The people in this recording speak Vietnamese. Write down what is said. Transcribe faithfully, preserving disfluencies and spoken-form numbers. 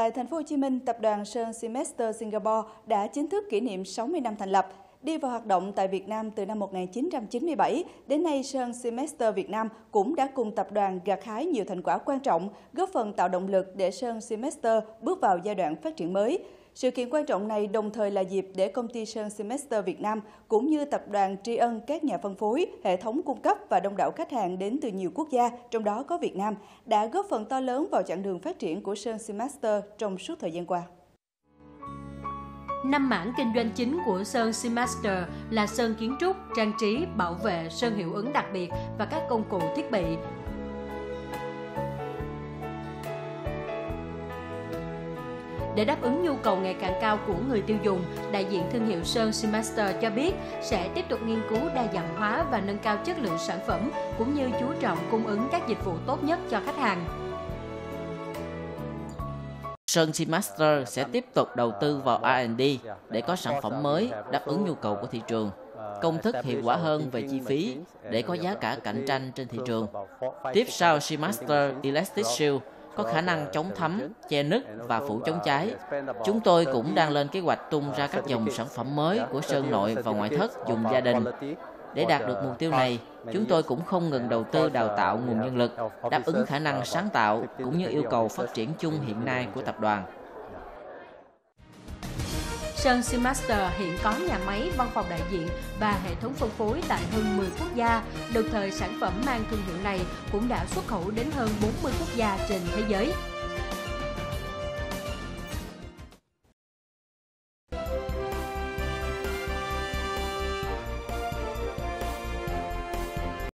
Tại thành phố Hồ Chí Minh, tập đoàn Sơn Semester Singapore đã chính thức kỷ niệm sáu mươi năm thành lập. Đi vào hoạt động tại Việt Nam từ năm một nghìn chín trăm chín mươi bảy, đến nay Sơn Semester Việt Nam cũng đã cùng tập đoàn gặt hái nhiều thành quả quan trọng, góp phần tạo động lực để Sơn Semester bước vào giai đoạn phát triển mới. Sự kiện quan trọng này đồng thời là dịp để công ty Sơn Semester Việt Nam cũng như tập đoàn tri ân các nhà phân phối, hệ thống cung cấp và đông đảo khách hàng đến từ nhiều quốc gia, trong đó có Việt Nam, đã góp phần to lớn vào chặng đường phát triển của Sơn Semester trong suốt thời gian qua. Năm mảng kinh doanh chính của Sơn Semester là sơn kiến trúc, trang trí, bảo vệ, sơn hiệu ứng đặc biệt và các công cụ thiết bị. Để đáp ứng nhu cầu ngày càng cao của người tiêu dùng, đại diện thương hiệu Sơn Semester cho biết sẽ tiếp tục nghiên cứu đa dạng hóa và nâng cao chất lượng sản phẩm, cũng như chú trọng cung ứng các dịch vụ tốt nhất cho khách hàng. Sơn Semester sẽ tiếp tục đầu tư vào R and D để có sản phẩm mới đáp ứng nhu cầu của thị trường, công thức hiệu quả hơn về chi phí để có giá cả cạnh tranh trên thị trường. Tiếp sau Semester Elastic Shield có khả năng chống thấm, che nứt và phủ chống cháy. Chúng tôi cũng đang lên kế hoạch tung ra các dòng sản phẩm mới của sơn nội và ngoại thất dùng gia đình. Để đạt được mục tiêu này, chúng tôi cũng không ngừng đầu tư đào tạo nguồn nhân lực, đáp ứng khả năng sáng tạo cũng như yêu cầu phát triển chung hiện nay của tập đoàn. Sơn Semester hiện có nhà máy, văn phòng đại diện và hệ thống phân phối tại hơn mười quốc gia. Đồng thời, sản phẩm mang thương hiệu này cũng đã xuất khẩu đến hơn bốn mươi quốc gia trên thế giới.